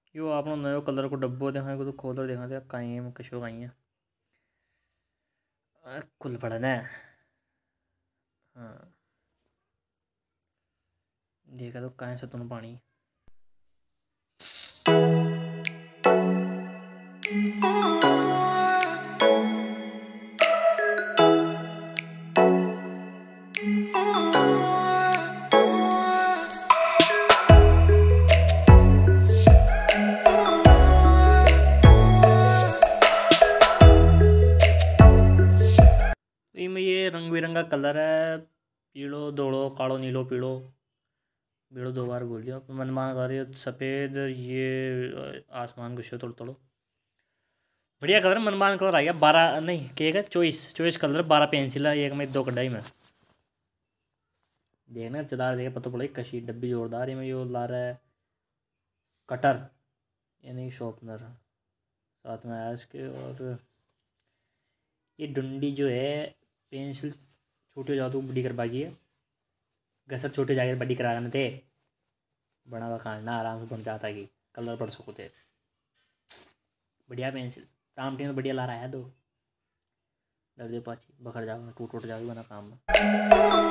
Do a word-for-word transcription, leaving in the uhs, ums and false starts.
यो आपनो नयो कलर को डब्बो देखा को तो खोलर देखा था कहीं है कशो कहीं है खुल पड़ा ना। हाँ देखा तो कहीं से तुम पानी में ये रंग बिरंगा कलर है पीलो धोलो कालो नीलो पीलो बीड़ो दो बार बोल दिया मन मान कर रही सफ़ेद ये आसमान गुस्से थोड़ा थोड़ा बढ़िया कलर मनमान कलर आ गया बारह नहीं केक है चॉइस चॉइस कलर बारह पेंसिल है एक में दो कढ़ाई में देखना चला देगा पता पड़ेगा कशी डब्बी जोरदार में यो ला रहा है कटर यानी शॉर्पनर साथ में आया इसके। और ये डंडी जो है पेंसिल छोटी हो जाओ तो बड़ी कर बाकी है घसर छोटे जाकर बड़ी करा थे बड़ा हुआ खाना आराम से बन जाता कि कलर पड़ सको थे बढ़िया पेंसिल काम टीम में बढ़िया ला रहा है दो दर्जे पाची बखर जाओ टूट टूट जाओ बना काम में।